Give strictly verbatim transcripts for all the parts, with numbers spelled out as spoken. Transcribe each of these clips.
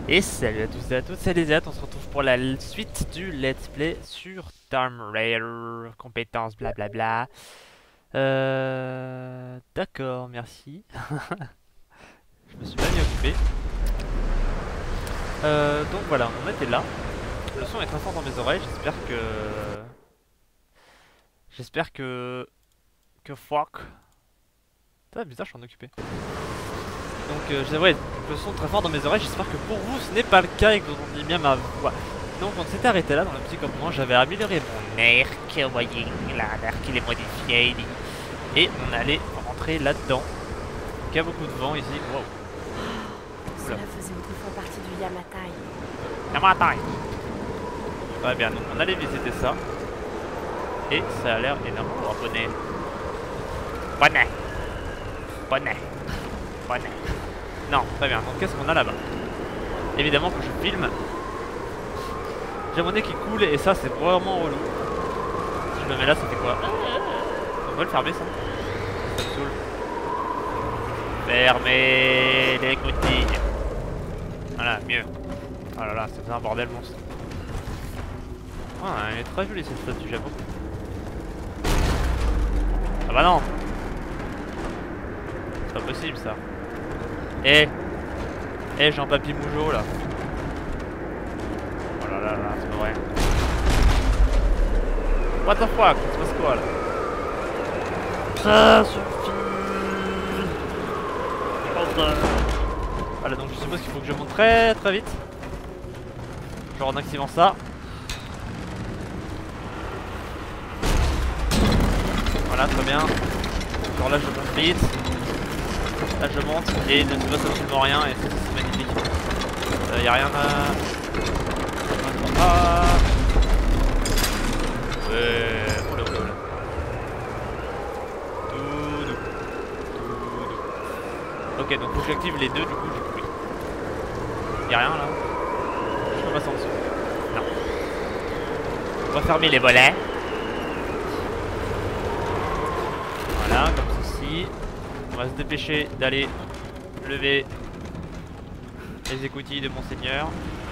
Et salut à tous et à toutes, c'est Lézat, on se retrouve pour la suite du let's play sur Tomb Raider, compétences blablabla. Euh... D'accord, merci. Je me suis pas bien occupé. Euh, donc voilà, on était là. Le son est très fort dans mes oreilles, j'espère que... J'espère que... Que fuck... Ah bizarre, je suis en occupé. Donc euh, je ouais, le son très fort dans mes oreilles, j'espère que pour vous ce n'est pas le cas et que vous entendez bien ma voix. Donc on s'était arrêté là dans le petit campement, j'avais amélioré mon arc, vous voyez, là, l'arc il est modifié, il est... et on allait rentrer là-dedans. Il y a beaucoup de vent ici, wow. Cela faisait autrefois partie du Yamatai. Yamatai. Très bien, donc on allait visiter ça. Et ça a l'air énorme. Oh, bonnet. Bonnet. Bonnet. Bonnet. Non, très bien, donc qu'est-ce qu'on a là-bas? Évidemment que je filme. J'ai mon nez qui coule et ça c'est vraiment relou. Si je me mets là, ça fait quoi? On peut le fermer ça? Ça me saoule. Fermez les coutilles. Voilà, mieux. Oh là là, c'est un bordel monstre. Ah, elle est très jolie cette statue, j'avoue. Ah bah non! C'est pas possible ça. Eh! Eh, Jean Papy Mougeot là. Oh là là là, c'est pas vrai. What the fuck? Ça se passe quoi là? Ça suffit. Voilà, donc je suppose qu'il faut que je monte très très vite. Genre en activant ça. Voilà, très bien. Genre là je monte vite. Là je monte et il ne se passe absolument rien et ça c'est magnifique. Euh, y a rien à... Ah. Ouais. Oula oula oula. Tout doux. Tout doux. Ok, donc faut que j'active les deux, du coup j'ai compris. Y'a rien là? Je peux passer en dessous. Non. On va fermer les volets. Voilà, comme ceci. On va se dépêcher d'aller lever les écoutilles de Monseigneur.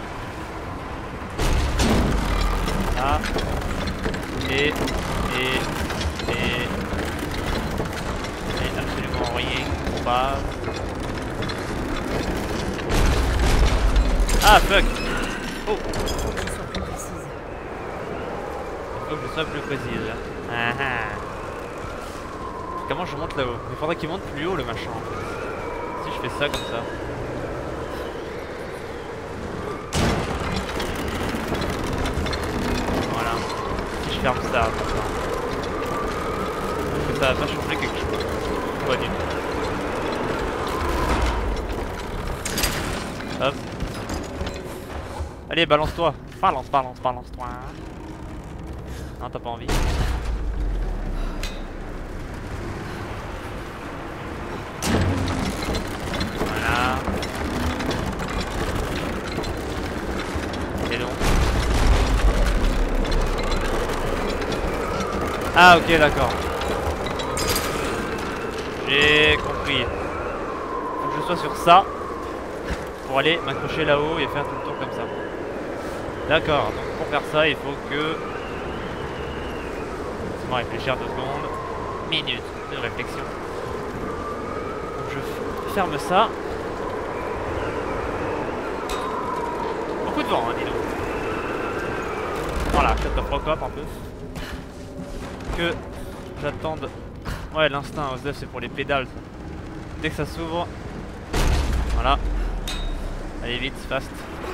Voilà. Et, et, et, et absolument rien qu'on passe. Ah fuck! Oh! Il faut que je sois plus précise. Ah ah. Comment je monte là-haut? Il faudrait qu'il monte plus haut le machin en fait. Si je fais ça comme ça. Voilà. Si je ferme ça comme ça. Est-ce que ça va pas changer quelque chose? Pas du tout. Hop. Allez, balance-toi. Balance, balance, balance-toi. Non, t'as pas envie. Voilà. C'est long. Ah ok, d'accord. J'ai compris. Faut que je sois sur ça pour aller m'accrocher là-haut et faire tout le tour comme ça. D'accord, donc pour faire ça, il faut que... Laisse-moi réfléchir deux secondes. Minute de réflexion. Donc je ferme ça. Beaucoup de vent, hein, dis donc. Voilà, shut the fuck up un peu. Que j'attende. Ouais, l'instinct O S D F c'est pour les pédales. Dès que ça s'ouvre. Voilà. Allez vite, fast.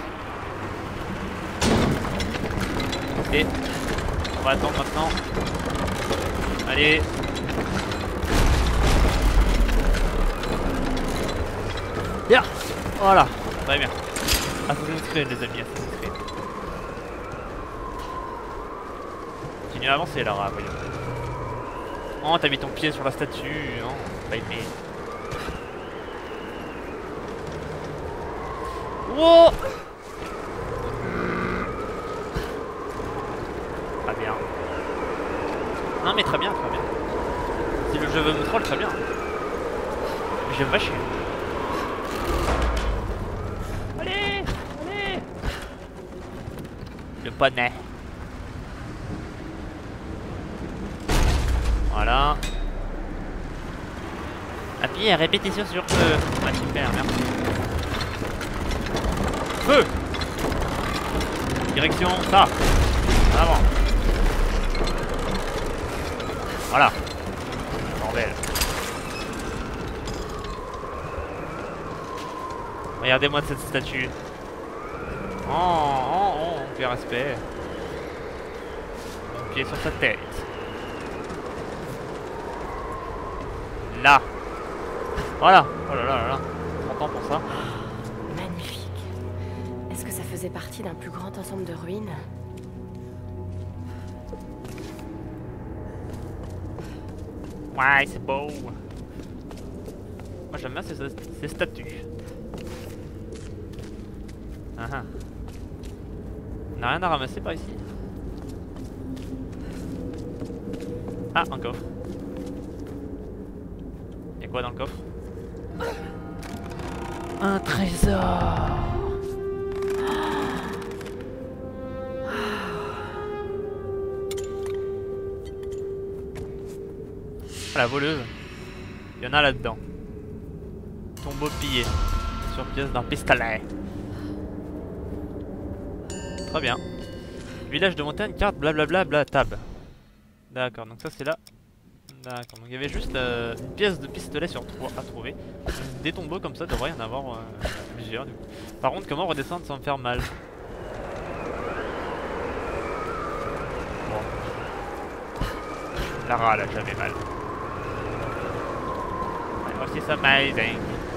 Et on va attendre maintenant. Allez. Bien. Voilà. Très bien. Assassin's Creed les amis, Assassin's Creed. Continue à avancer là, voyons. Oh, t'as mis ton pied sur la statue, non? Pas aimé. Wow! Très bien. Non mais très bien, très bien. Si le jeu veut me troll, très bien. Je vais me vacher. Allez! Le poney. Voilà. Appuyez à répétition sur feu. Ah super, merci. Feu. Direction ça. En avant. Voilà. Bordel. Regardez-moi cette statue. Oh, oh, oh, on fait respect. Un pied sur sa tête. Là. Voilà. Oh là là là là. Content pour ça. Magnifique. Est-ce que ça faisait partie d'un plus grand ensemble de ruines? Ouais, c'est beau. Moi j'aime bien ces, ces statues. Ah ah. On n'a rien à ramasser par ici. Ah, un coffre. Y'a quoi dans le coffre? Un trésor. Ah, la voleuse. Il y en a là-dedans. Tombeau pillé. Sur pièce d'un pistolet. Très bien. Village de montagne, carte, blablabla, bla, tab. D'accord, donc ça c'est là. D'accord, donc il y avait juste euh, une pièce de pistolet sur trois à trouver. Des tombeaux comme ça, devrait y en avoir euh, plusieurs du coup. Par contre, comment redescendre sans me faire mal? Bon. Lara, là, j'avais mal. Oh, c'est amazing.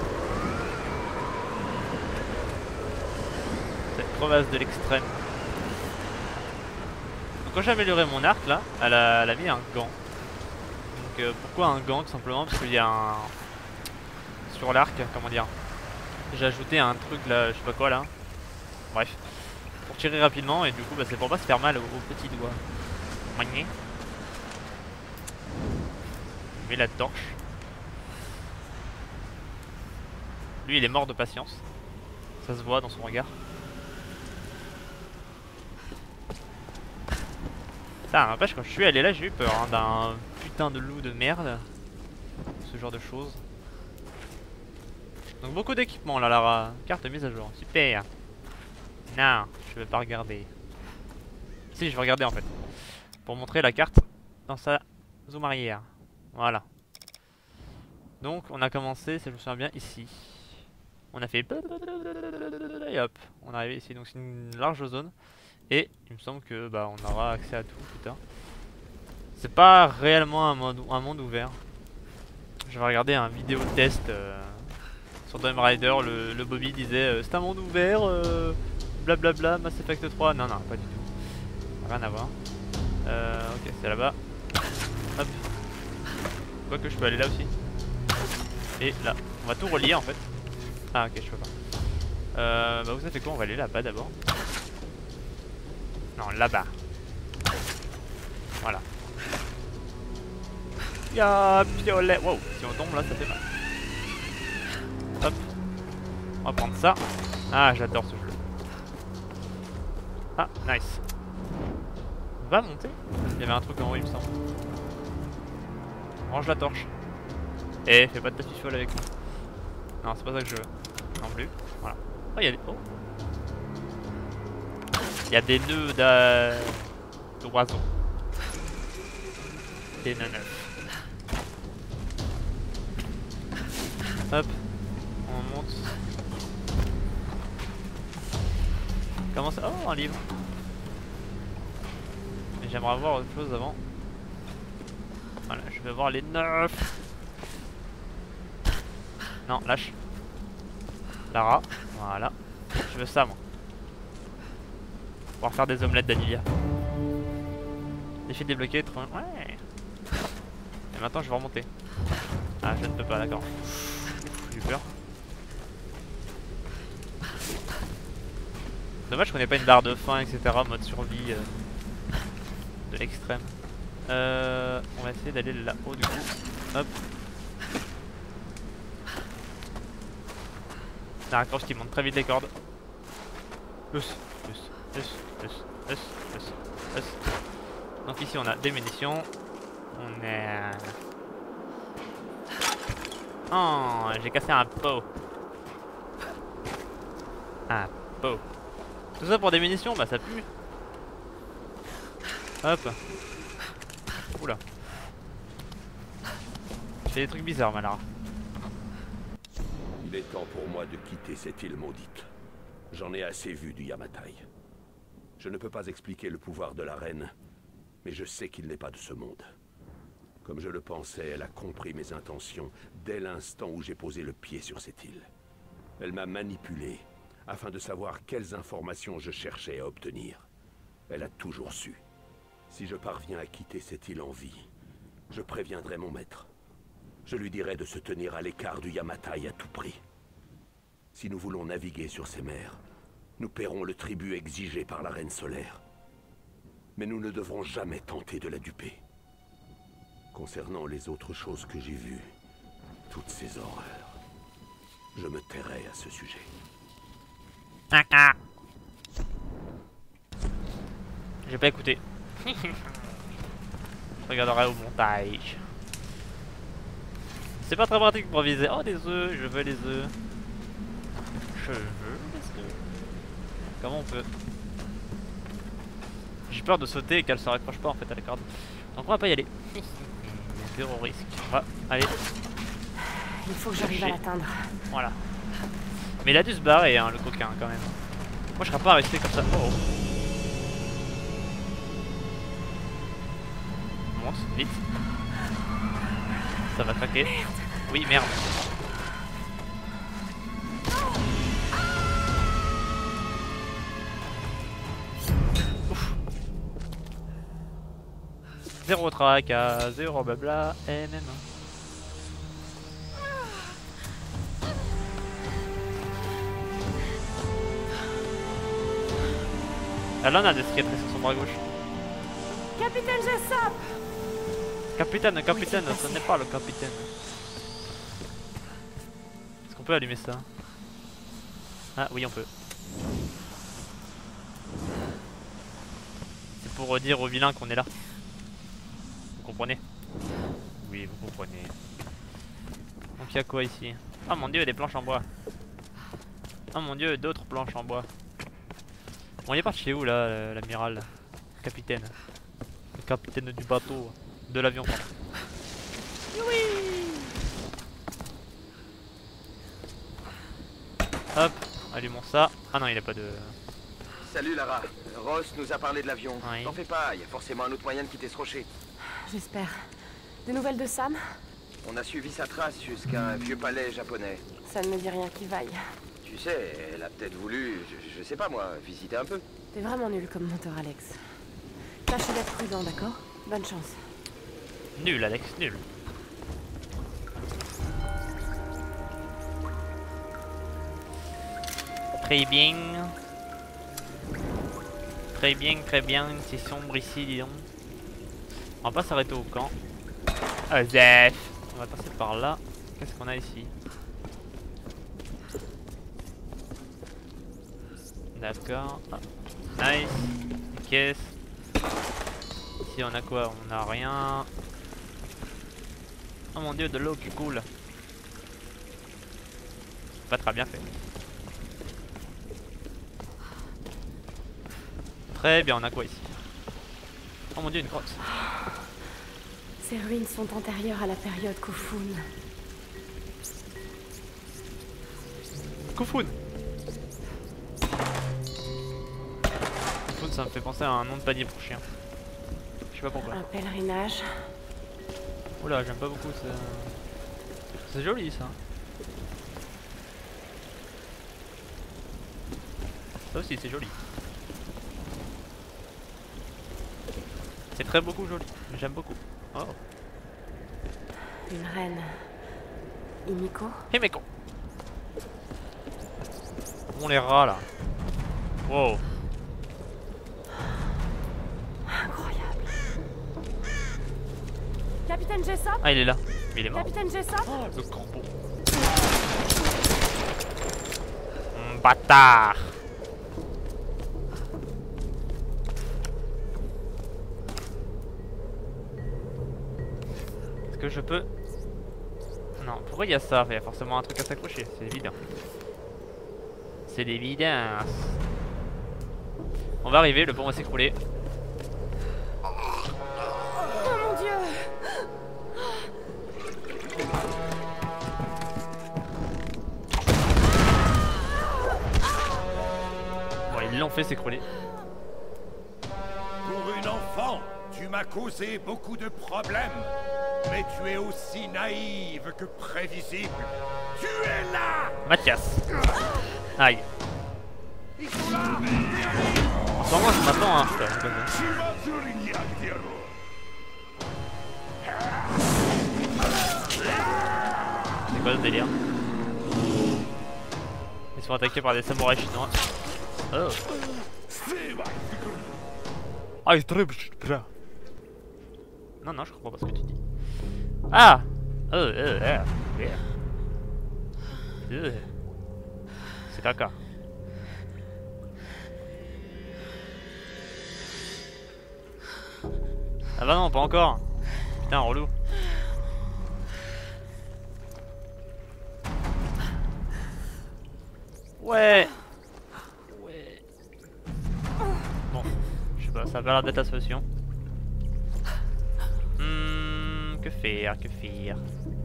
Cette crevasse de l'extrême. Donc quand j'ai amélioré mon arc là, elle a, elle a mis un gant. Donc euh, pourquoi un gant? Tout simplement parce qu'il y a un... Sur l'arc, comment dire, j'ai ajouté un truc là, je sais pas quoi là. Bref. Pour tirer rapidement et du coup bah, c'est pour pas se faire mal au, au petit doigt. Magné. Je mets la torche. Lui il est mort de patience. Ça se voit dans son regard. Ça n'empêche, quand je suis allé là j'ai eu peur hein, d'un putain de loup de merde. Ce genre de choses. Donc beaucoup d'équipements là, la carte mise à jour. Super. Non, je vais pas regarder. Si, je vais regarder en fait. Pour montrer la carte dans sa zoom arrière. Voilà. Donc on a commencé, si je me souviens bien, ici. On a fait... Et hop, on est arrivé ici. Donc c'est une large zone. Et il me semble que bah on aura accès à tout plus tard. C'est pas réellement un monde, un monde ouvert. Je vais regarder un vidéo test euh, sur Tomb Raider. Le, le Bobby disait euh, c'est un monde ouvert, euh, blablabla, Mass Effect trois. Non, non, pas du tout. Rien à voir. Euh, ok, c'est là-bas. Hop. Quoique je peux aller là aussi. Et là. On va tout relier en fait. Ah, ok, je peux pas. Euh, bah, vous savez quoi, on va aller là-bas d'abord. Non, là-bas. Voilà. Ya piolet. Wow, si on tombe là, ça fait mal. Hop. On va prendre ça. Ah, j'adore ce jeu. Ah, nice. On va monter. Il y avait un truc en haut, il me semble. Range la torche. Eh, fais pas de tapis folle avec moi. Non, c'est pas ça que je veux. Non plus. Voilà. Oh, il y a des. Oh. Il y a des nœuds d'oiseaux. Des nœuds neufs. Hop. On monte. Comment ça? Oh, un livre. Mais j'aimerais voir autre chose avant. Voilà, je vais voir les neufs. Non, lâche. Lara. Voilà. Je veux ça, moi. Pouvoir faire des omelettes d'Anilia. Défi débloqué, trop... Ouais. Et maintenant je vais remonter. Ah, je ne peux pas, d'accord. J'ai eu peur. Dommage qu'on n'ait pas une barre de faim, et cetera. Mode survie euh, de l'extrême. Euh, on va essayer d'aller là-haut du coup. Hop. C'est un raccourci qui monte très vite les cordes. Plus, plus, plus, plus. Us, us, us. Donc ici on a des munitions. On est... Oh, j'ai cassé un pot. Un pot. Tout ça pour des munitions, bah ça pue. Hop. Oula. J'ai des trucs bizarres, Malara. Il est temps pour moi de quitter cette île maudite. J'en ai assez vu du Yamatai. Je ne peux pas expliquer le pouvoir de la reine, mais je sais qu'il n'est pas de ce monde. Comme je le pensais, elle a compris mes intentions dès l'instant où j'ai posé le pied sur cette île. Elle m'a manipulé afin de savoir quelles informations je cherchais à obtenir. Elle a toujours su. Si je parviens à quitter cette île en vie, je préviendrai mon maître. Je lui dirai de se tenir à l'écart du Yamatai à tout prix. Si nous voulons naviguer sur ces mers, nous paierons le tribut exigé par la Reine Solaire. Mais nous ne devrons jamais tenter de la duper. Concernant les autres choses que j'ai vues, toutes ces horreurs, je me tairai à ce sujet. J'ai pas écouté. Je regarderai au montage. C'est pas très pratique pour viser. Oh, des œufs, je veux les œufs. Je veux les œufs. Comment on peut? J'ai peur de sauter et qu'elle se raccroche pas en fait à la corde. Donc on va pas y aller. Zéro risque. On va aller. Il faut que j'arrive à l'atteindre. Voilà. Mais il a dû se barrer, hein, le coquin quand même. Moi je serais pas resté comme ça. Oh. On monte vite. Ça va craquer. Oui, merde. Ouf. Zéro tracas, zéro blabla, et même. Ah là on a des cicatrices sur son bras gauche. Capitaine Jessop! Capitaine, capitaine, ce n'est pas le capitaine. Est-ce qu'on peut allumer ça? Ah oui on peut. C'est pour dire aux vilains qu'on est là. Vous comprenez? Oui vous comprenez. Donc il y a quoi ici? Oh mon dieu, des planches en bois. Oh mon dieu, d'autres planches en bois. Bon, il est parti où là, l'amiral? Capitaine. Le capitaine du bateau. De l'avion, pardon. Oui. Hop, allumons ça. Ah non, il a pas de... Salut Lara, Ross nous a parlé de l'avion. Oui. T'en fais pas, il y a forcément un autre moyen de quitter ce rocher. J'espère. Des nouvelles de Sam? On a suivi sa trace jusqu'à un vieux palais japonais. Ça ne me dit rien qui vaille. Tu sais, elle a peut-être voulu, je, je sais pas moi, visiter un peu. T'es vraiment nul comme monteur, Alex. Tâche d'être prudent, d'accord? Bonne chance. Nul, Alex, nul. Très bien. Très bien, très bien. C'est sombre ici, dis donc. On va pas s'arrêter au camp. Ah, Zef. On va passer par là. Qu'est-ce qu'on a ici? D'accord. Ah. Nice. Une caisse. Ici on a quoi? On a rien. Oh mon dieu, de l'eau qui coule. Pas très bien fait. Très bien, on a quoi ici? Oh mon dieu, une grotte. Ces ruines sont antérieures à la période Kofun. Kofun. Kofun, ça me fait penser à un nom de panier pour chien. Je sais pas pourquoi. Un pèlerinage. Oula, j'aime pas beaucoup ça. C'est joli ça. Ça aussi c'est joli. C'est très beaucoup joli. J'aime beaucoup. Oh. Une reine. Himiko. Himiko. On les rats là. Wow. Incroyable. Capitaine Jessop? Ah il est là. Mais il est mort. Capitaine Jessop? Oh le corbeau. Mmh, bâtard. que je peux... Non, pourquoi il y a ça? Il y a forcément un truc à s'accrocher, c'est évident. C'est évident. On va arriver, le pont va s'écrouler. Oh mon dieu! Bon, ils l'ont fait s'écrouler. Pour une enfant, tu m'as causé beaucoup de problèmes. Mais tu es aussi naïve que prévisible. Tu es là! Mathias. Aïe. Ils sont là! En ce moment, je m'attends, hein. Putain, c'est quoi ce délire? Ils sont attaqués par des samouraïs chinois. Oh. Ah, il Non, non, je comprends pas ce que tu dis. Ah! Oh, euh, euh, yeah. Euh. C'est caca. Ah bah non, pas encore. Putain, relou. Ouais. Ouais. Bon, je sais pas, ça a pas l'air d'être la solution. Hmm, que faire, que faire.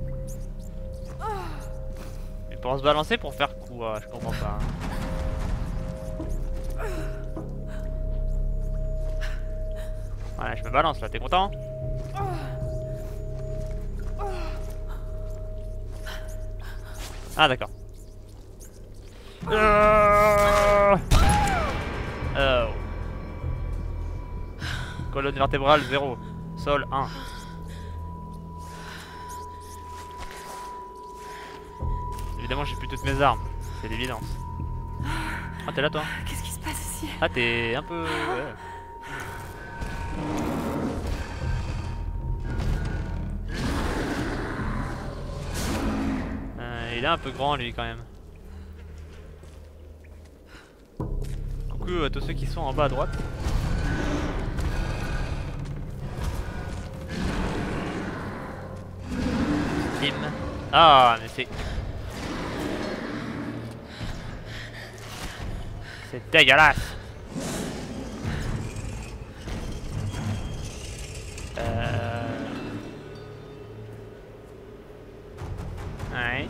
Mais pour se balancer, pour faire quoi? Je comprends pas. Voilà, je me balance là, t'es content? Ah d'accord. Euh... Oh. Colonne vertébrale zéro. Sol un. Évidemment j'ai plus toutes mes armes. C'est l'évidence. Ah t'es là toi? Qu'est-ce qui se passe ici? Ah t'es un peu... Ouais. Euh, il est un peu grand lui quand même. Coucou à tous ceux qui sont en bas à droite. Tim. Ah mais c'est... C'est dégueulasse. Euh... Ouais.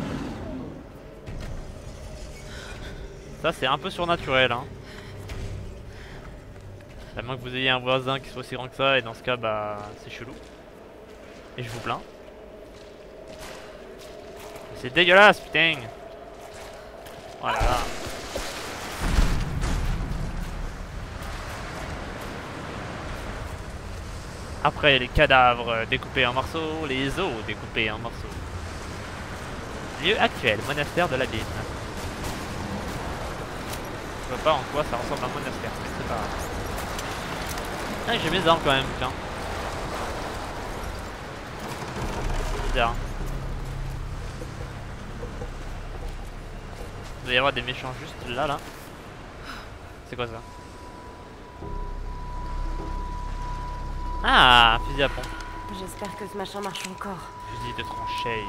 Ça c'est un peu surnaturel hein. À moins que vous ayez un voisin qui soit aussi grand que ça et dans ce cas bah c'est chelou. Et je vous plains. C'est dégueulasse putain. Oh là là. Après les cadavres découpés en morceaux, les os découpés en morceaux. Lieu actuel, monastère de l'abîme. Je vois pas en quoi ça ressemble à un monastère, mais c'est pas grave. Ah j'ai mes armes quand même, tiens. Bizarre. Il doit y avoir des méchants juste là, là. C'est quoi ça? Ah, un fusil à pompe. J'espère que ce machin marche encore. Fusil de tranchée.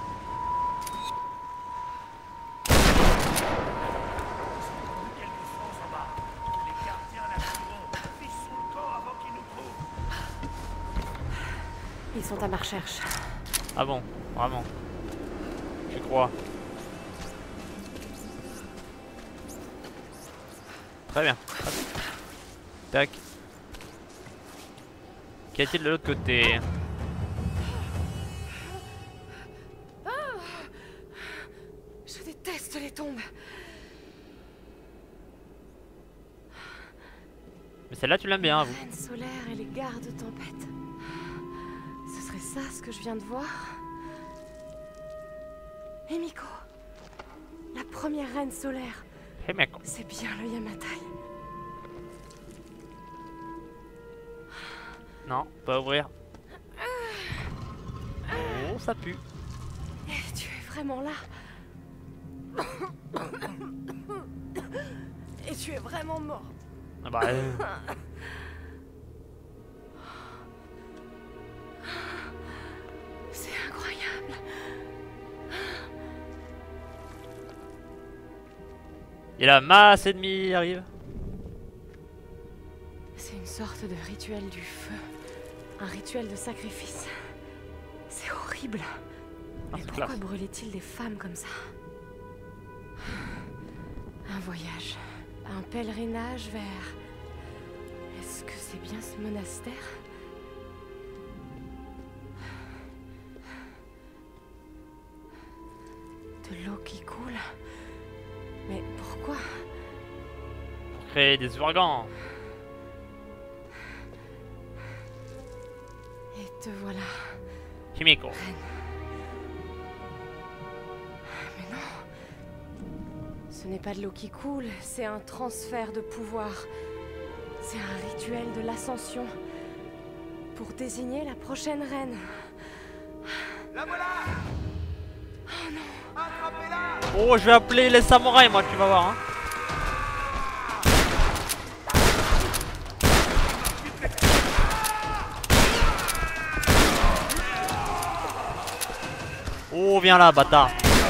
Ils sont à ma recherche. Ah bon, vraiment. Je crois. Très bien. Hop. Tac. Qu'y a-t-il de l'autre côté? Je déteste les tombes. Mais celle-là tu l'aimes bien, vous. Reine solaire et les gardes de tempête. Ce serait ça ce que je viens de voir? Himiko, la première reine solaire. Hey mec. C'est bien le Yamatai. Non, pas ouvrir. Oh, ça pue. Et tu es vraiment là. Et tu es vraiment mort. Ah bah... Euh... Et la masse ennemie arrive. C'est une sorte de rituel du feu. Un rituel de sacrifice. C'est horrible. Ah, Mais c'est pourquoi classe. brûlait-il des femmes comme ça? Un voyage. Un pèlerinage vers... Est-ce que c'est bien ce monastère? De l'eau qui coule. Mais pourquoi? Pour créer des ouragans. Et te voilà. Chimico. Mais non. Ce n'est pas de l'eau qui coule, c'est un transfert de pouvoir. C'est un rituel de l'ascension. Pour désigner la prochaine reine. La voilà! Oh non! Attrapez-la! Oh, je vais appeler les samouraïs, moi, tu vas voir. Hein. Oh, viens là, bâtard.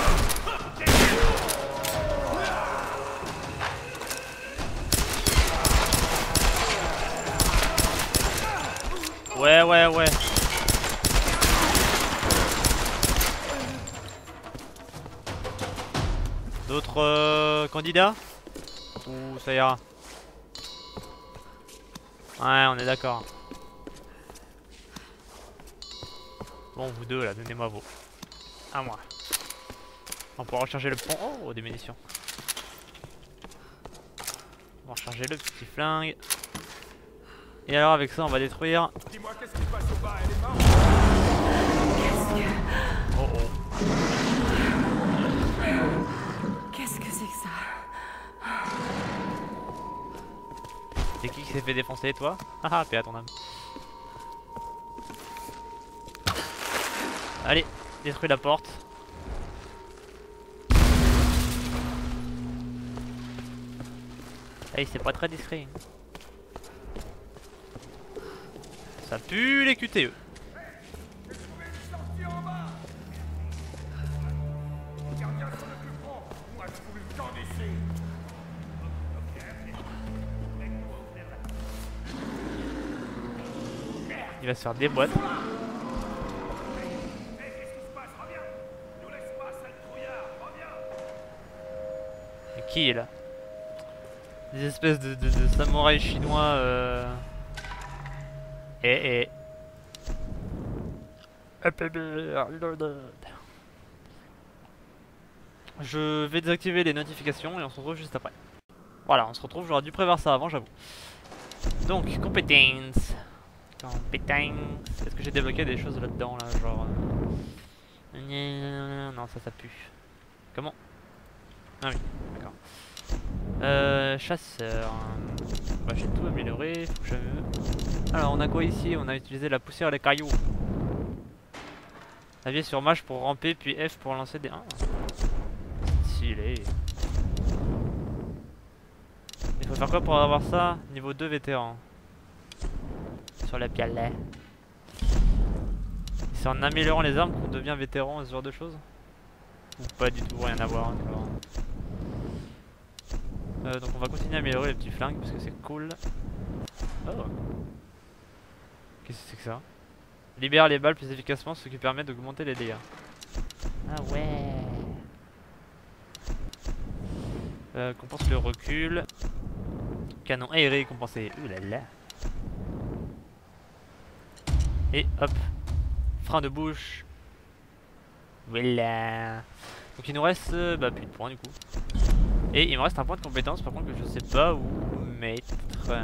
Ouais, ouais, ouais. D'autres euh, candidats? Ou ça ira? Ouais, on est d'accord. Bon, vous deux là, donnez-moi vos. À moi. On pourra recharger le pont. Oh, des munitions. On va recharger le petit flingue. Et alors, avec ça, on va détruire. Dis-moi, qu'est-ce qui se passe au bas? Elle est morte? Oh oh. Qu'est-ce que c'est que ça? C'est qui qui s'est fait défoncer, toi? Haha, paix à ton âme. Allez, détruis la porte. Hey, c'est pas très discret. Ça pue les Q T E. Il va se faire des boîtes. Mais qui est là? Des espèces de, de, de samouraïs chinois euh... Eh eh. Je vais désactiver les notifications et on se retrouve juste après. Voilà, on se retrouve, j'aurais dû prévoir ça avant, j'avoue. Donc, compétences. Compétences. Est-ce que j'ai débloqué des choses là-dedans, là, genre... Euh... Non, ça, ça pue. Comment? Ah oui, d'accord. Euh, chasseur. Bah, j'ai tout amélioré, faut que je... Alors, on a quoi ici? On a utilisé la poussière et les cailloux. Appuyez sur Mâche pour ramper, puis F pour lancer des... Ah. Stylé. Il faut faire quoi pour avoir ça? Niveau deux vétéran. Sur la pialet. C'est en améliorant les armes qu'on devient vétéran et ce genre de choses? Ou pas du tout, rien à voir encore. Euh, donc on va continuer à améliorer les petits flingues parce que c'est cool. Oh. Qu'est-ce que c'est que ça? Libère les balles plus efficacement, ce qui permet d'augmenter les dégâts. Ah ouais. Euh, compense le recul. Canon aéré compensé. Ouh là là. Et hop. Frein de bouche. Voilà. Donc il nous reste euh, bah, plus de points du coup. Et il me reste un point de compétence par contre que je sais pas où mettre. Euh...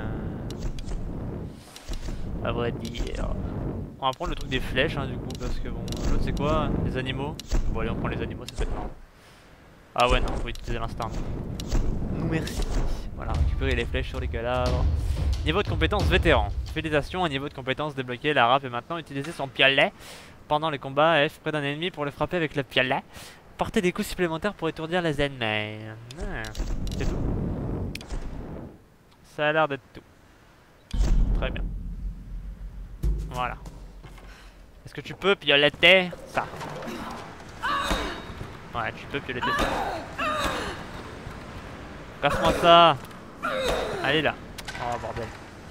À vrai dire. On va prendre le truc des flèches hein, du coup parce que bon, l'autre c'est quoi? Les animaux. Bon allez on prend les animaux, ça peut être marrant. Ah ouais non, faut utiliser l'instinct. Non merci. Voilà, récupérer les flèches sur les cadavres. Niveau de compétence vétéran. Félicitations, un niveau de compétence débloqué. La rap est maintenant utiliser son pialet pendant les combats. F près d'un ennemi pour le frapper avec le pialet. Portez des coups supplémentaires pour étourdir les ennemis. Ah, c'est tout. Ça a l'air d'être tout. Très bien. Voilà. Est-ce que tu peux pioletter ça? Ouais, tu peux pioletter ça. Casse-moi ça. Allez là. Oh bordel.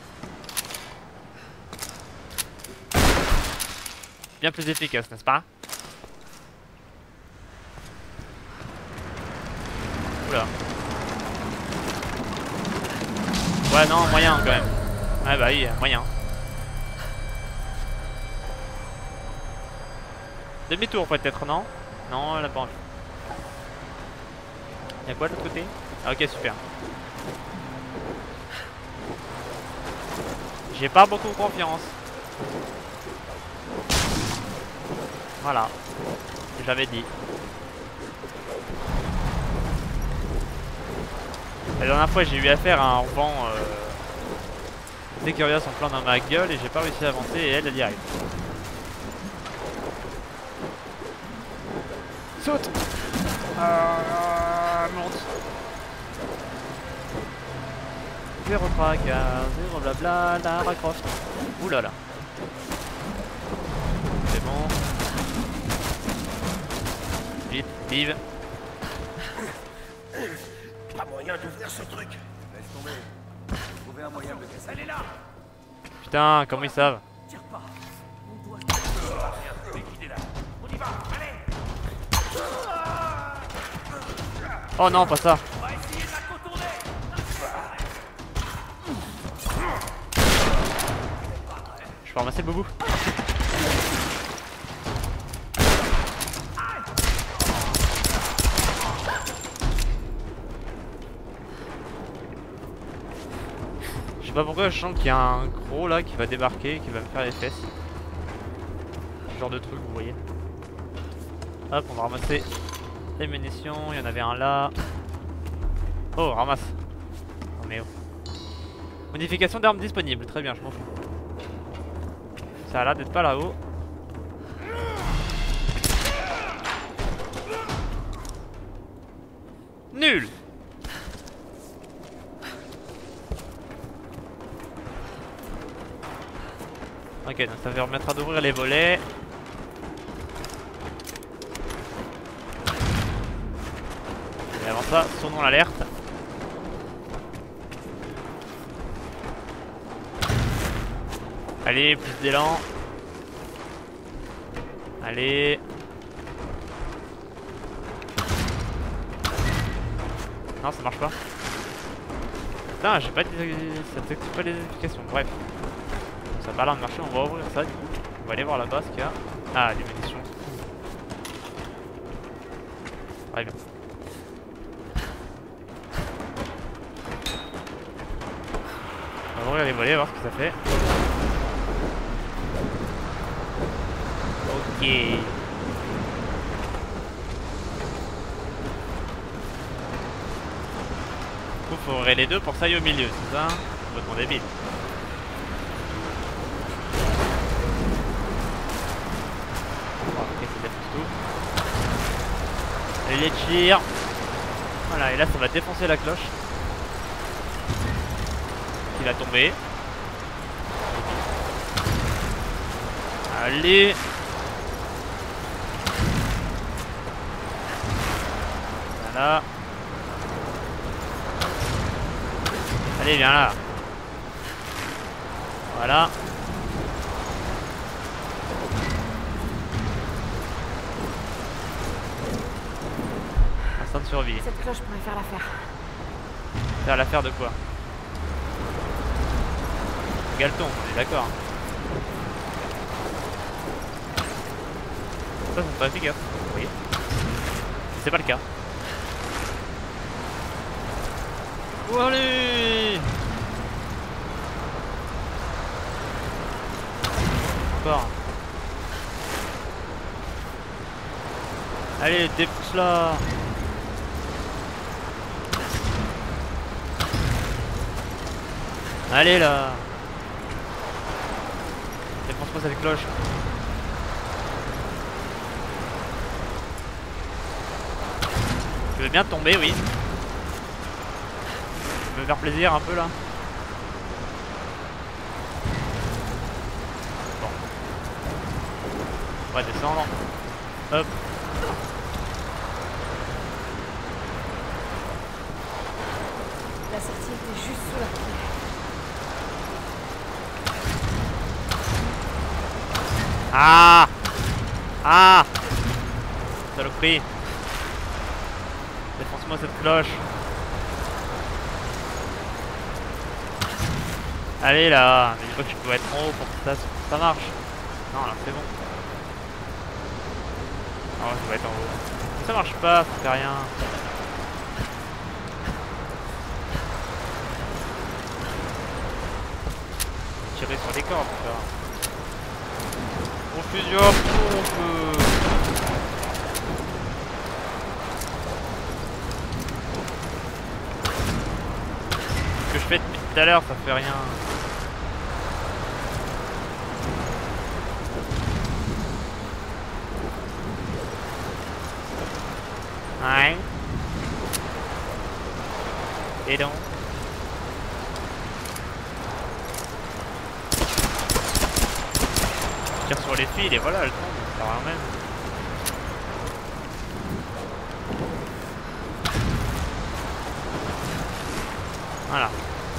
Bien plus efficace, n'est-ce pas? Oula. Ouais non, moyen quand même. Ouais bah oui, moyen. Demi-tour peut-être, non? Non, elle a pas envie. Y'a quoi de l'autre côté? Ah ok, super. J'ai pas beaucoup confiance. Voilà. J'avais dit. La dernière fois j'ai eu affaire à un vent euh... Sécurias en plein dans ma gueule et j'ai pas réussi à avancer et elle elle y arrive. Saute. euh, Monte. Zéro tracas, zéro blabla, Lara Croft. Ouh là là. C'est bon. Vite, vive. Pas moyen d'ouvrir ce truc. Laisse tomber. Trouver un moyen de le casser. Elle est là. Putain, comment ils savent? Tire pas. On doit. T'es guidé là. On y va. Allez. Oh non, pas ça. On va essayer de la contourner. Je peux ramasser le boubou. Je sais pas pourquoi je sens qu'il y a un gros là qui va débarquer, qui va me faire les fesses. Ce genre de truc, vous voyez. Hop, on va ramasser les munitions. Il y en avait un là. Oh, ramasse. Oh mais oh. Modification d'armes disponible. Très bien, je m'en fous. Ça a l'air d'être pas là-haut. Nul. Ok, donc ça va permettre d'ouvrir les volets. Et avant ça, sonnons l'alerte. Allez, plus d'élan. Allez. Non, ça marche pas. Putain, j'ai pas dit... ça t'active pas les notifications. Bref. Ça a pas l'air de marcher, on va ouvrir ça du coup. On va aller voir là-bas ce qu'il y a. Ah, des munitions. Très bien. On va ouvrir les volets, voir ce que ça fait. Ok. Du coup, faut ouvrir les deux pour que ça aille au milieu, c'est ça? Complètement débile. Allez les tirs. Voilà, et là ça va défoncer la cloche qui va tomber. Allez. Voilà. Allez, viens là. Voilà. Instant de survie. Cette cloche pourrait faire l'affaire. Faire l'affaire de quoi? Galeton, on est d'accord. Ça, c'est pas efficace, vous voyez. C'est pas le cas. Oh, allez. Encore. Allez, dépousse là. Allez là. Défonce-moi cette cloche. Je veux bien tomber, oui. Je veux faire plaisir un peu là. Bon. On va descendre. Hop. était juste sous la pied. Ah! Ah! Saloperie! Défonce-moi cette cloche! Allez là! Mais je crois que je dois être en haut pour que ça, ça marche. Non, là c'est bon. Ah ouais, ça va être en haut. Ça marche pas, ça fait rien. Tirer sur les cordes, ça. Confusion à pompe. Ce que je fais depuis tout à l'heure, ça fait rien. Ouais. Et donc. Je tire sur les fils et voilà, elle tombe, ça sert à rien même. Voilà.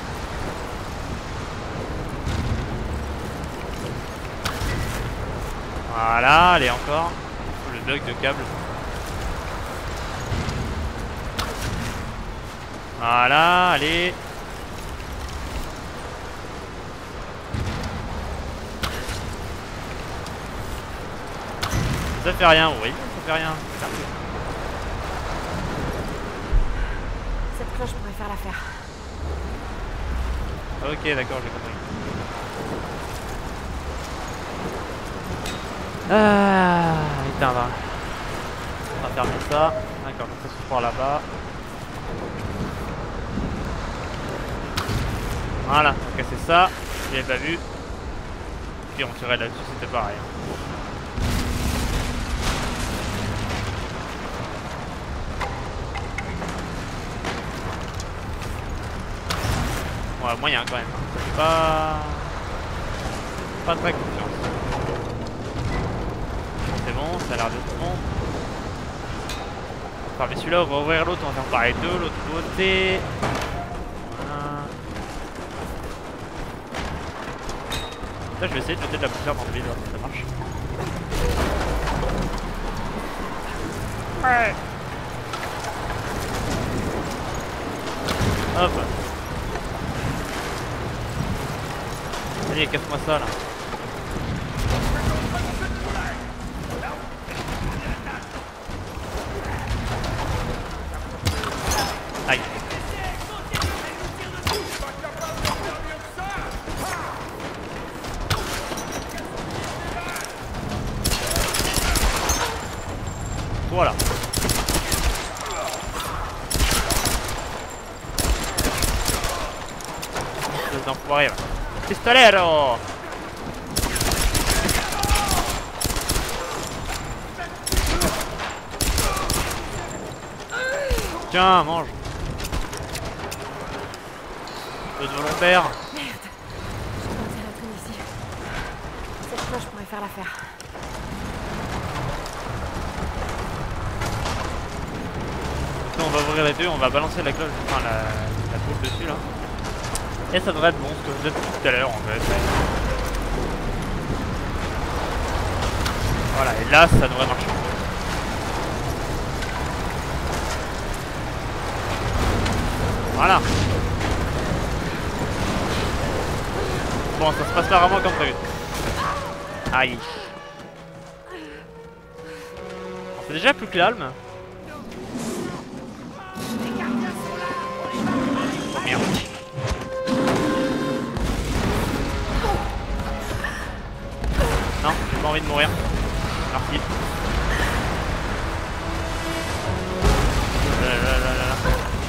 Voilà, allez encore. Le bug de câble. Voilà, allez. Ça fait rien, oui, ça fait rien. Cette cloche pourrait faire l'affaire. Ok, d'accord, j'ai compris. Ah, éteindre. On va fermer ça. D'accord, donc ça se fera là-bas. Voilà, on va casser ça. Je l'avais pas vu. Puis on tirait là-dessus, c'était pareil. Ouais, moyen quand même. Ça fait pas. Pas très confiance. C'est bon, ça a l'air d'être bon. On va fermer celui-là, on va ouvrir l'autre, on va faire pareil de l'autre côté. Ça, je vais essayer de jeter de la poussière dans le vide, si ça marche. Ouais. Hop. Allez, casse-moi ça là. Aïe. Voilà. Les enfoirés là. Pistolero! Tiens, mange. Peu de volontaire. Merde. Je dois enterrer la tour ici. Cette cloche pourrait faire l'affaire. On va ouvrir les deux, on va balancer la cloche, enfin la, la boule dessus là. Et ça devrait être bon, ce que je faisais tout à l'heure en fait. Voilà, et là ça devrait marcher. Voilà. Bon, ça se passe pas vraiment comme prévu. Aïe. Bon, c'est déjà plus calme. Oh merde. Non, j'ai pas envie de mourir. Merci. Là, là, là, là, là.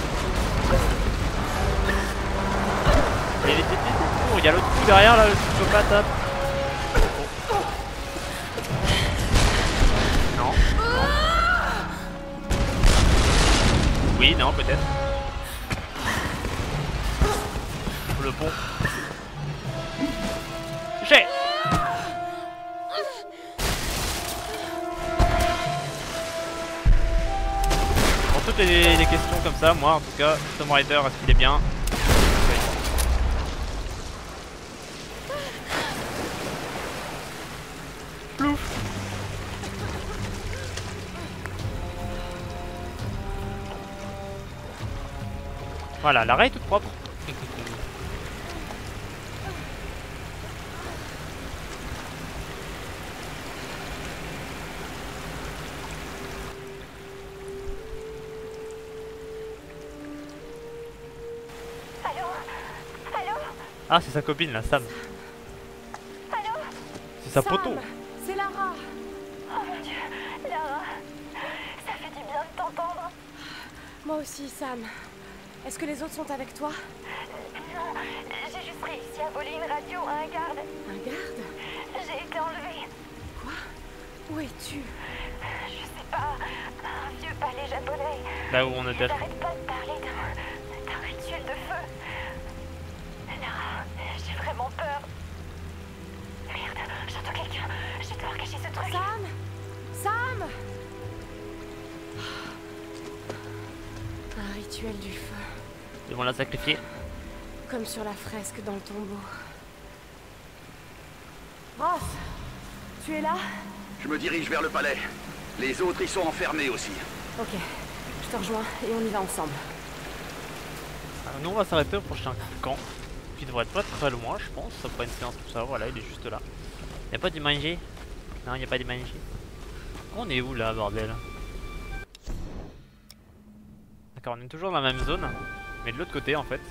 Il y a des petites tours, il y a l'autre coup derrière là, le psychopathe. Hop. Oh. Non. Oui, non, peut-être. Le pont. J'ai. Pour toutes les, les questions comme ça, moi en tout cas, Tomb Raider, est-ce qu'il est bien? Voilà, l'arrêt est tout propre. Allô? Allô? Ah, c'est sa copine là, Sam. Allô? C'est sa Sam, poteau. c'est Lara. Oh mon Dieu, Lara, ça fait du bien de t'entendre. Moi aussi, Sam. Est-ce que les autres sont avec toi? Non, j'ai juste réussi à voler une radio à un garde. Un garde? J'ai été enlevée. Quoi? Où es-tu? Je sais pas, un vieux palais japonais. Là où on Ils était. n'arrêtent pas de parler d'un d'un rituel de feu. Lara, j'ai vraiment peur. Merde, j'entends quelqu'un. Je vais devoir cacher ce truc. Sam? Sam? Un rituel du feu. Ils vont la sacrifier. Comme sur la fresque dans le tombeau. Ross, tu es là? Je me dirige vers le palais. Les autres y sont enfermés aussi. Ok, je te rejoins et on y va ensemble. Alors, nous on va s'arrêter au prochain camp. Qui devrait être pas très loin, je pense. Ça fera une séance tout ça. Voilà, il est juste là. Y a pas du manger? Non, y a pas du manger. On est où là, bordel? D'accord, on est toujours dans la même zone, mais de l'autre côté en fait.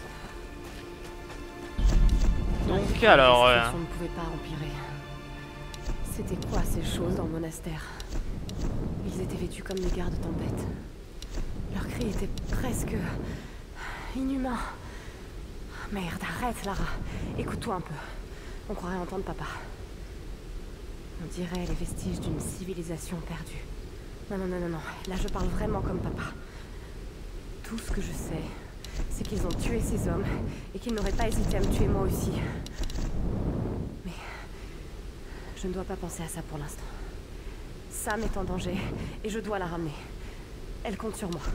Donc alors... La Euh... situation ne pouvait pas empirer. C'était quoi ces choses dans le monastère? Ils étaient vêtus comme des gardes tempête. Leurs cris étaient presque... inhumains. Merde, arrête Lara. Écoute-toi un peu. On croirait entendre papa. On dirait les vestiges d'une civilisation perdue. Non, non, non, non, non. Là, je parle vraiment comme papa. Tout ce que je sais, c'est qu'ils ont tué ces hommes et qu'ils n'auraient pas hésité à me tuer moi aussi. Mais je ne dois pas penser à ça pour l'instant. Sam est en danger et je dois la ramener. Elle compte sur moi.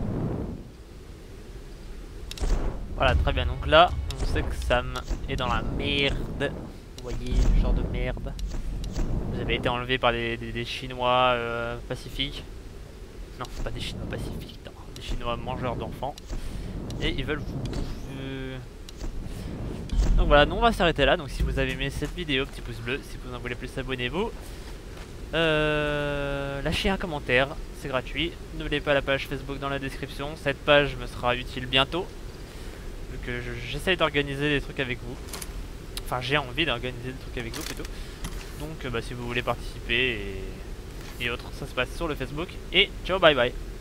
Voilà, très bien. Donc là, on sait que Sam est dans la merde. Vous voyez, le genre de merde. Vous avez été enlevé par des, des, des Chinois euh, pacifiques. Non, c'est pas des Chinois pacifiques, non. Des Chinois mangeurs d'enfants. Et ils veulent vous bouffer. Donc voilà, nous on va s'arrêter là. Donc si vous avez aimé cette vidéo, petit pouce bleu. Si vous en voulez plus, abonnez-vous. Euh, lâchez un commentaire, c'est gratuit. N'oubliez pas la page Facebook dans la description. Cette page me sera utile bientôt. Vu que j'essaye d'organiser des trucs avec vous. Enfin, j'ai envie d'organiser des trucs avec vous plutôt. Donc, euh, bah, si vous voulez participer et, et autres, ça se passe sur le Facebook. Et ciao, bye bye.